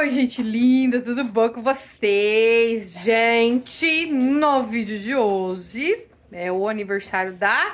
Oi, gente linda, tudo bom com vocês? Gente, no vídeo de hoje é o aniversário da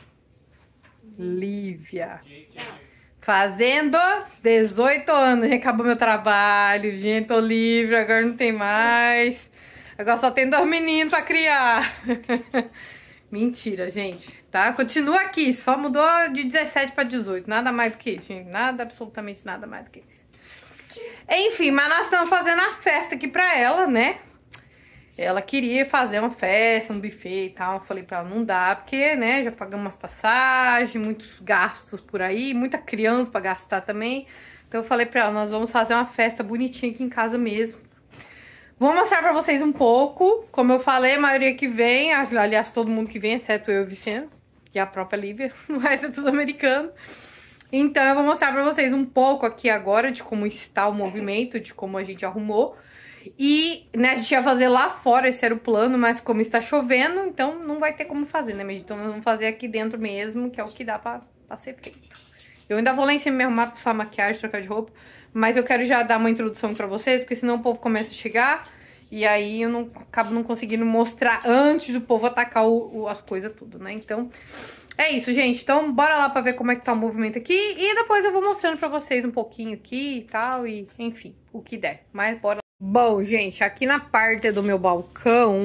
Lívia. Fazendo 18 anos, acabou meu trabalho, gente, tô livre, agora não tem mais. Agora só tem 2 meninos pra criar. Mentira, gente, tá? Continua aqui, só mudou de 17 pra 18, nada mais do que isso, gente. Nada, absolutamente nada mais do que isso. Enfim, mas nós estamos fazendo uma festa aqui pra ela, né? Ela queria fazer uma festa, um buffet e tal. Eu falei pra ela, não dá, porque, né, já pagamos umas passagens, muitos gastos por aí, muita criança pra gastar também. Então eu falei pra ela, nós vamos fazer uma festa bonitinha aqui em casa mesmo. Vou mostrar pra vocês um pouco. Como eu falei, a maioria que vem, aliás, todo mundo que vem, exceto eu e o Vicente, e a própria Lívia, o resto é tudo americano. Então eu vou mostrar pra vocês um pouco aqui agora de como está o movimento, de como a gente arrumou. E, né, a gente ia fazer lá fora, esse era o plano, mas como está chovendo, então não vai ter como fazer, né, Então nós vamos fazer aqui dentro mesmo, que é o que dá pra ser feito. Eu ainda vou lá em cima me arrumar, passar maquiagem, trocar de roupa, mas eu quero já dar uma introdução pra vocês, porque senão o povo começa a chegar e aí eu acabo não conseguindo mostrar antes do povo atacar as coisas tudo, né, então... É isso, gente. Então, bora lá pra ver como é que tá o movimento aqui. E depois eu vou mostrando pra vocês um pouquinho aqui e tal. E, enfim, o que der. Mas bora lá. Bom, gente, aqui na parte do meu balcão...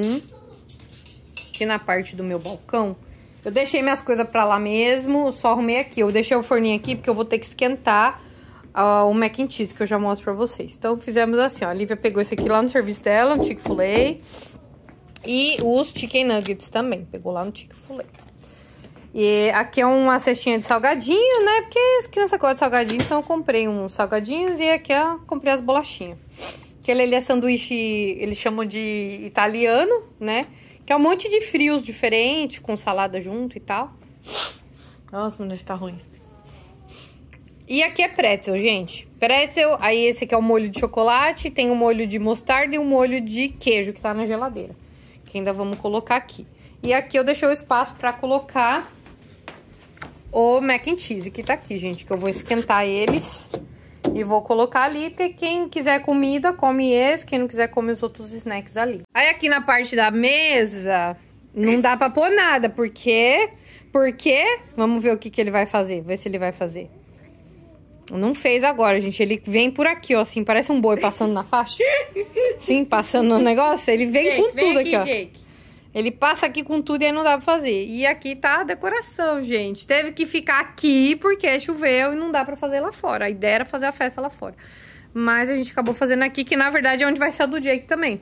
eu deixei minhas coisas pra lá mesmo. Só arrumei aqui. Eu deixei o forninho aqui porque eu vou ter que esquentar o mac and cheese, que eu já mostro pra vocês. Então, fizemos assim, ó. A Lívia pegou esse aqui lá no serviço dela, no Chick-fil-A. E os chicken nuggets também. Pegou lá no Chick-fil-A. E aqui é uma cestinha de salgadinho, né? Porque as crianças gostam de salgadinho, então eu comprei uns salgadinhos e aqui eu comprei as bolachinhas. Aquele ali é sanduíche, eles chamam de italiano, né? Que é um monte de frios diferentes, com salada junto e tal. Nossa, mas tá ruim. E aqui é pretzel, gente. Pretzel, aí esse aqui é o molho de chocolate, tem o molho de mostarda e o molho de queijo que tá na geladeira. Que ainda vamos colocar aqui. E aqui eu deixei o espaço pra colocar o mac and cheese, que tá aqui, gente. Que eu vou esquentar eles e vou colocar ali. Porque quem quiser comida, come esse. Quem não quiser, come os outros snacks ali. Aí aqui na parte da mesa, não dá pra pôr nada. Porque vamos ver o que ele vai fazer. Ver se ele vai fazer. Não fez agora, gente. Ele vem por aqui, ó, assim. Parece um boi passando na faixa. Sim, passando no negócio. Ele vem Jake, com tudo aqui, ó. Jake. Ele passa aqui com tudo e aí não dá pra fazer. E aqui tá a decoração, gente. Teve que ficar aqui porque choveu e não dá pra fazer lá fora. A ideia era fazer a festa lá fora. Mas a gente acabou fazendo aqui, que na verdade é onde vai ser a do Jake também.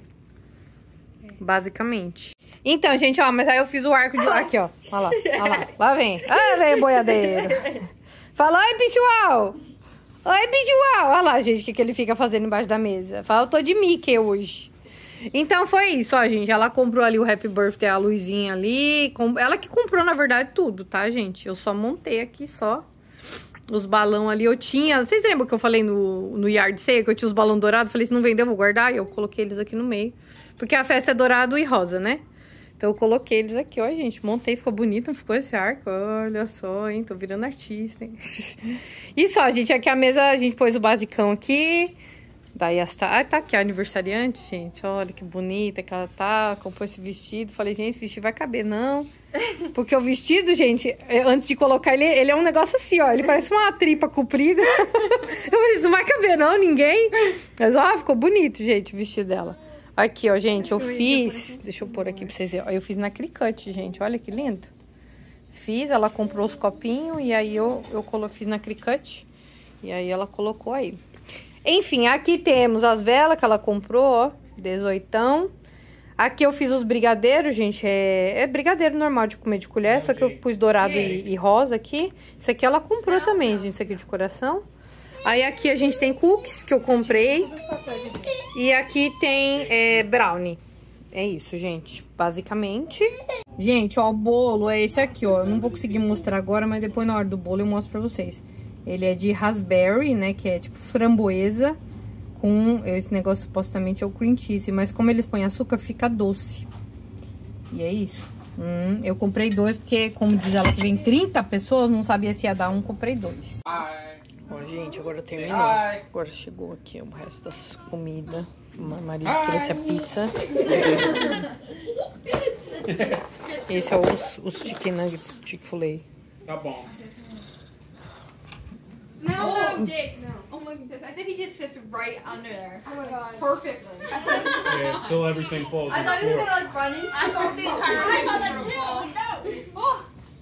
Basicamente. Então, gente, ó, mas aí eu fiz o arco de lá aqui, ó. Olha lá, olha lá. Lá vem. Ah, vem, boiadeiro. Fala, oi, pessoal. Oi, pessoal. Olha lá, gente, o que ele fica fazendo embaixo da mesa. Fala, eu tô de Mickey hoje. Então foi isso, ó, gente. Ela comprou ali o Happy Birthday, a luzinha ali. Ela que comprou, na verdade, tudo, tá, gente? Eu só montei aqui só os balão ali. Eu tinha... Vocês lembram que eu falei no Yard Sale que eu tinha os balão dourados? Falei, se não vender, eu vou guardar. E eu coloquei eles aqui no meio. Porque a festa é dourado e rosa, né? Então eu coloquei eles aqui, ó, gente. Montei, ficou bonito, ficou esse arco. Olha só, hein? Tô virando artista, hein? E só, gente, aqui a mesa, a gente pôs o basicão aqui. Daí tá aqui a aniversariante, gente. Olha que bonita que ela tá. Comprou esse vestido. Falei, gente, esse vestido vai caber, não. Porque o vestido, gente, antes de colocar ele é um negócio assim, ó. Ele parece uma tripa comprida. Eu falei, isso não vai caber, não, ninguém. Mas, ó, ficou bonito, gente, o vestido dela. Aqui, ó, gente, eu fiz... Deixa eu pôr aqui pra vocês verem. Eu fiz na Cricut, gente. Olha que lindo. Fiz, ela comprou os copinhos e aí eu fiz na Cricut. E aí ela colocou aí. Enfim, aqui temos as velas que ela comprou, ó, 18. Aqui eu fiz os brigadeiros, gente, é brigadeiro normal de comer de colher, só que eu pus dourado e rosa aqui. Isso aqui ela comprou também, gente, isso aqui de coração. Aí aqui a gente tem cookies que eu comprei. E aqui tem brownie. É isso, gente, basicamente. Gente, ó, o bolo é esse aqui, ó. Eu não vou conseguir mostrar agora, mas depois na hora do bolo eu mostro pra vocês. Ele é de raspberry, né, que é tipo framboesa, com esse negócio supostamente é o cream cheese, mas como eles põem açúcar, fica doce. E é isso. Eu comprei 2, porque como diz ela que vem 30 pessoas, não sabia se ia dar um, comprei 2. Olha Gente, agora terminou. Agora chegou aqui o resto das comidas. O marido trouxe a pizza. Esse é os chicken nuggets, Chick-fil-A. Tá bom. No, Jake, no. Oh my goodness, I think he just fits right under there. Oh my gosh. Perfectly. Yeah, until everything falls. I thought he was gonna like run into I thought the entire I thing thought was that gonna too. fall. No. Oh.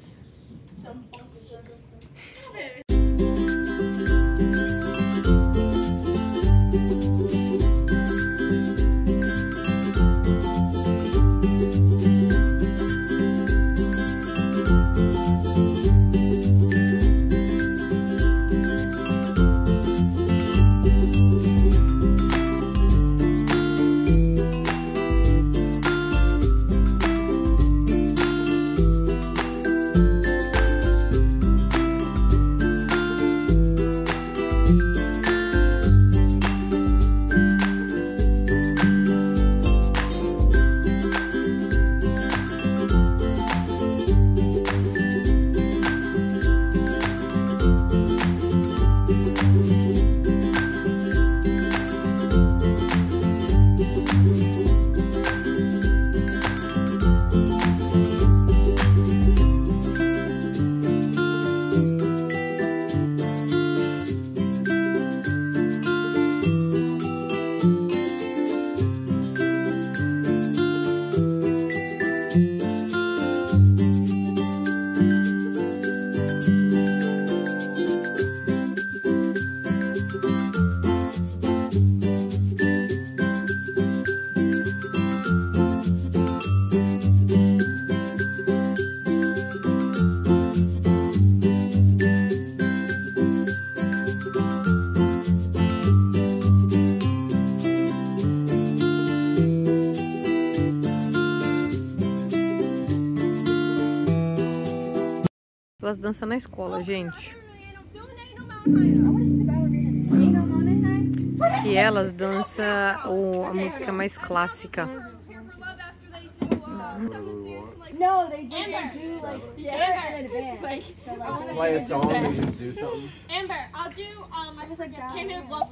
Elas dançam na escola, gente. E elas dançam a música mais clássica. No, they do like in advance. Play a song and just do something. Amber, I'll do Can't Have Love.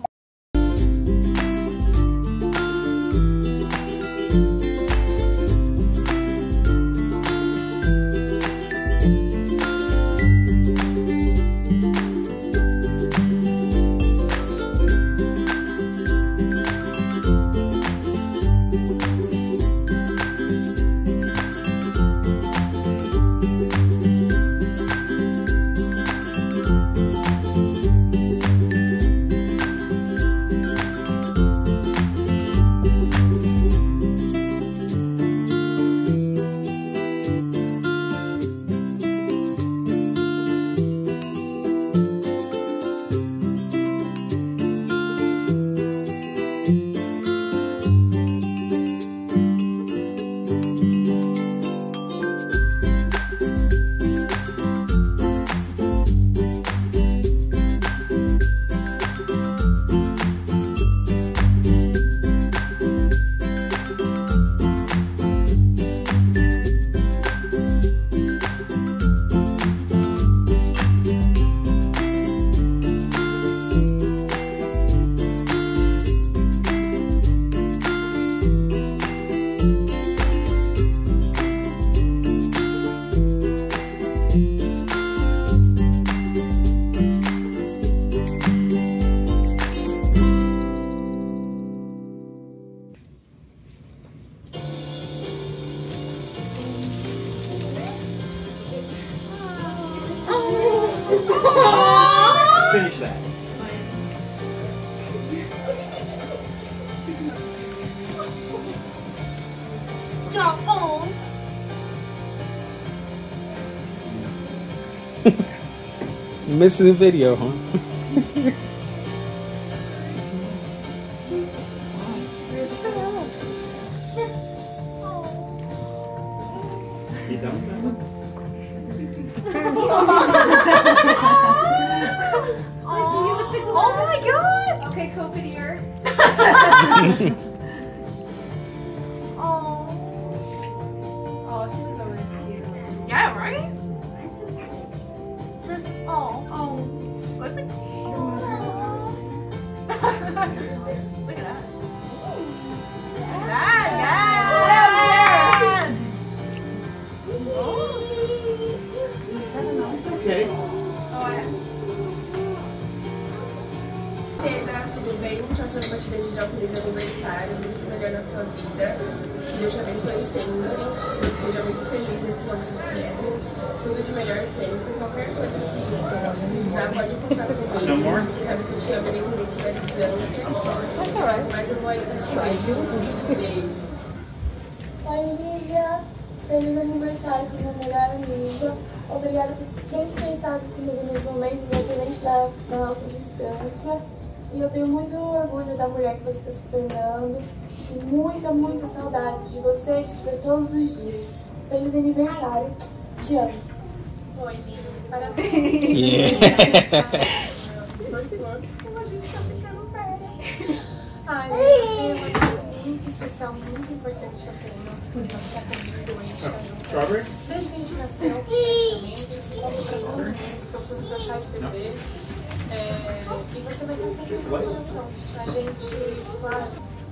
Finish that. Stop on. Missing the video, huh? You done with that one? Oh my god! Okay, Copa dear. Oh, she was always cute. Yeah, right? Oh. Was it? Okay. Tudo bem? Vou te fazer uma tiragem de óculos de aniversário, muito melhor na sua vida. Que Deus te abençoe sempre. Que você seja muito feliz nesse novo ciclo. Tudo de melhor sempre. Qualquer coisa que você precisar, pode contar comigo. Sabe que eu te amo, independente da distância. Mas eu vou aí pra te ver. Beijo. Oi, Lívia. Feliz aniversário com minha melhor amiga. Obrigada por sempre ter estado comigo nos momentos, independente da nossa distância. E eu tenho muito orgulho da mulher que você está se tornando. E muita saudade de você, de te ver todos os dias. Feliz aniversário. Te amo. Oi, Lívia. Parabéns. Como a gente tá ficando velha. Ai, você é uma pessoa muito especial, muito importante que eu tenho. Você tá comigo, a gente tá junto. Desde que a gente nasceu, praticamente, conto pra todo mundo que eu fui no seu chá de bebê. E você vai ter sempre no meu coração. A gente, claro.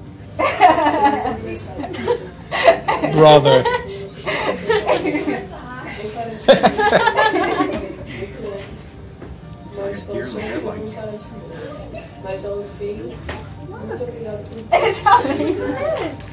Brother. Mas ao filho, muito obrigada por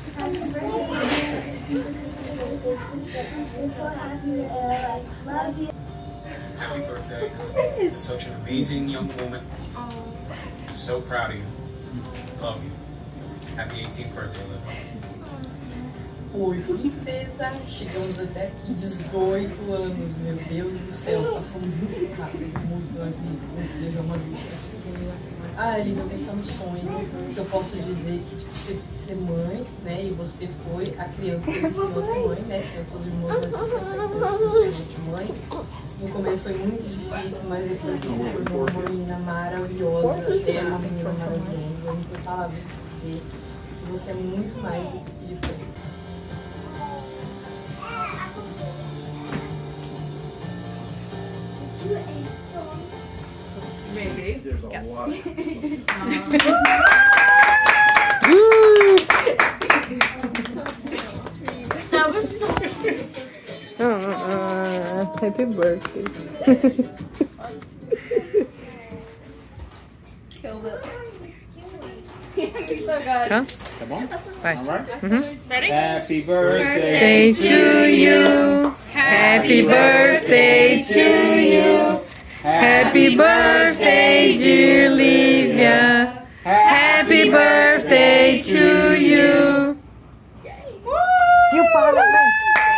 Happy birthday. You're such an amazing young woman. So proud of you. Love you. Happy 18th birthday, Liv. Oi, princesa. Chegamos até aqui, 18 anos. Meu Deus do céu, passou muito rápido, muito rápido. Ah, Lívia, esse é um sonho que eu posso dizer que tipo, ser mãe, né? E você foi a criança que ensinou a ser mãe, né? Tem as suas irmãs, mas você foi a criança de mãe. No começo foi muito difícil, mas depois você se tornou uma menina maravilhosa. É uma menina maravilhosa. Eu não tenho palavras pra você. Você é muito mais do que isso. Maybe. There's a lot. That was so Happy birthday. Killed it. So good. Huh? Tá bom? Vai. All right. ready. Happy birthday. Day to you. Happy birthday to you. Happy birthday, dear Lívia. Happy birthday to you. E o parabéns.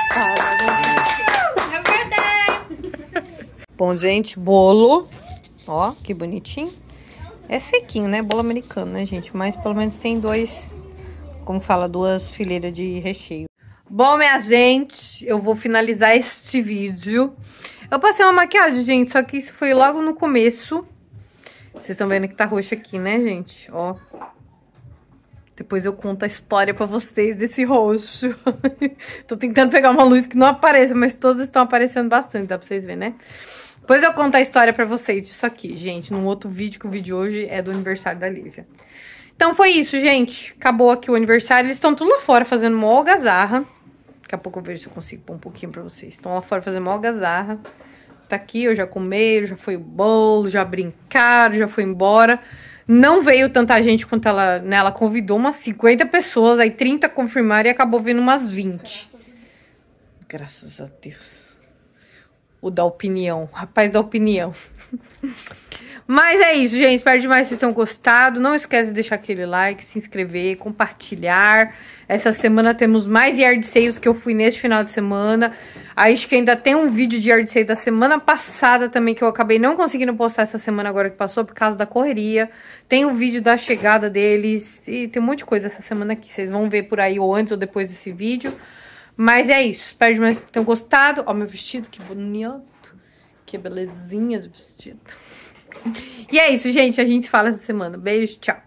Happy birthday. Bom, gente, bolo. Ó, que bonitinho. É sequinho, né? Bolo americano, né, gente? Mas pelo menos tem dois, como fala, duas fileiras de recheio. Bom, minha gente, eu vou finalizar este vídeo. Eu passei uma maquiagem, gente, só que isso foi logo no começo. Vocês estão vendo que tá roxo aqui, né, gente? Ó. Depois eu conto a história pra vocês desse roxo. Tô tentando pegar uma luz que não apareça, mas todas estão aparecendo bastante, dá pra vocês verem, né? Depois eu conto a história pra vocês disso aqui, gente, num outro vídeo, que o vídeo de hoje é do aniversário da Lívia. Então foi isso, gente. Acabou aqui o aniversário. Eles estão tudo lá fora fazendo uma algazarra. Daqui a pouco eu vejo se eu consigo pôr um pouquinho pra vocês. Estão lá fora fazendo uma algazarra. Tá aqui, eu já comeram, já foi o bolo, já brincaram, já foi embora. Não veio tanta gente quanto ela, né? Ela convidou umas 50 pessoas, aí 30 confirmaram e acabou vindo umas 20. Graças a Deus. O da opinião, o rapaz da opinião. Mas é isso, gente. Espero demais que vocês tenham gostado. Não esquece de deixar aquele like, se inscrever, compartilhar. Essa semana temos mais yard sales que eu fui neste final de semana. Acho que ainda tem um vídeo de yard sale da semana passada também, que eu acabei não conseguindo postar essa semana agora que passou, por causa da correria. Tem um vídeo da chegada deles e tem um monte de coisa essa semana aqui. Vocês vão ver por aí ou antes ou depois desse vídeo. Mas é isso. Espero demais que tenham gostado. Ó, meu vestido, que bonito. Que belezinha de vestido. E é isso, gente. A gente fala essa semana. Beijo, tchau.